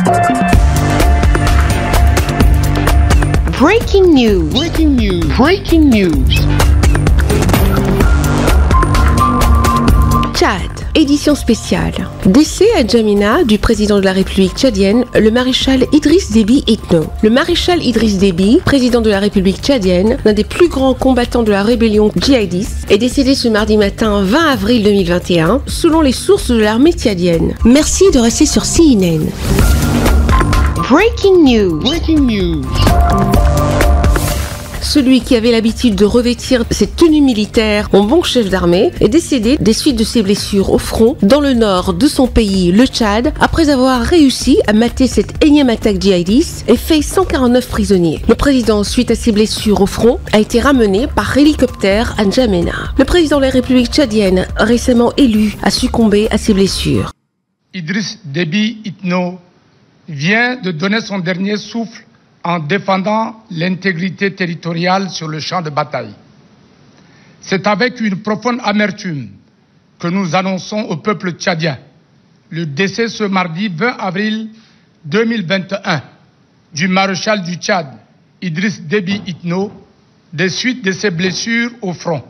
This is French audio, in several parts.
Breaking news. Breaking news. Breaking news. Tchad, édition spéciale. Décès à N'Djamena du président de la République tchadienne, le maréchal Idriss Déby Itno. Le maréchal Idriss Déby, président de la République tchadienne, l'un des plus grands combattants de la rébellion djihadiste, est décédé ce mardi matin 20 avril 2021, selon les sources de l'armée tchadienne. Merci de rester sur CNN. Breaking news. Breaking news. Celui qui avait l'habitude de revêtir cette tenue militaire en bon chef d'armée est décédé des suites de ses blessures au front dans le nord de son pays, le Tchad, après avoir réussi à mater cette énième attaque djihadiste et fait 149 prisonniers. Le président, suite à ses blessures au front, a été ramené par hélicoptère à N'Djamena. Le président de la République tchadienne, récemment élu, a succombé à ses blessures. Idriss Déby Itno vient de donner son dernier souffle en défendant l'intégrité territoriale sur le champ de bataille. C'est avec une profonde amertume que nous annonçons au peuple tchadien le décès ce mardi 20 avril 2021 du maréchal du Tchad, Idriss Déby Itno, des suites de ses blessures au front.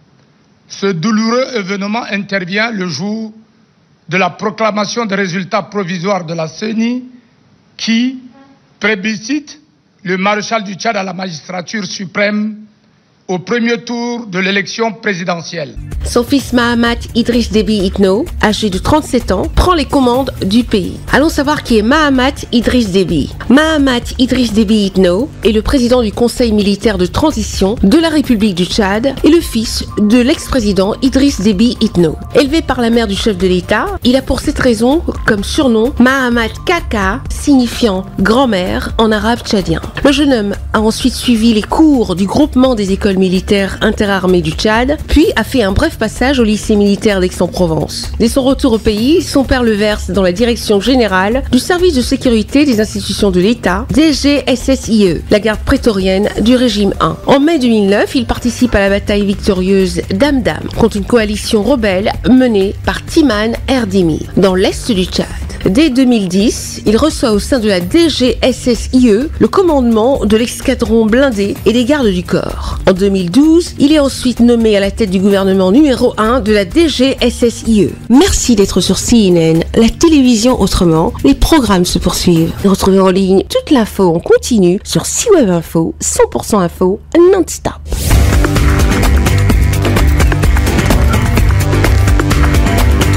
Ce douloureux événement intervient le jour de la proclamation des résultats provisoires de la CENI qui plébiscite le maréchal du Tchad à la magistrature suprême au premier tour de l'élection présidentielle. Son fils Mahamat Idriss Déby Itno, âgé de 37 ans, prend les commandes du pays. Allons savoir qui est Mahamat Idriss Déby. Mahamat Idriss Déby Itno est le président du Conseil militaire de transition de la République du Tchad et le fils de l'ex-président Idriss Déby Itno. Élevé par la mère du chef de l'État, il a pour cette raison comme surnom Mahamat Kaka, signifiant grand-mère en arabe tchadien. Le jeune homme a ensuite suivi les cours du groupement des écoles militaires interarmées du Tchad, puis a fait un bref passage au lycée militaire d'Aix-en-Provence. Dès son retour au pays, son père le verse dans la direction générale du service de sécurité des institutions de l'État, DGSSIE, la garde prétorienne du régime 1. En mai 2009, il participe à la bataille victorieuse d'Amdam contre une coalition rebelle menée par Timan Erdimi dans l'est du Tchad. Dès 2010, il reçoit au sein de la DGSSIE le commandement de l'escadron blindé et des gardes du corps. En 2012, il est ensuite nommé à la tête du gouvernement numéro 1 de la DGSSIE. Merci d'être sur CNN, la télévision autrement. Les programmes se poursuivent. Retrouvez en ligne toute l'info en continu sur CWeb Info, 100% info, non-stop.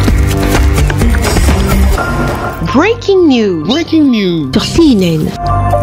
Breaking news. Breaking news. Sur CNN.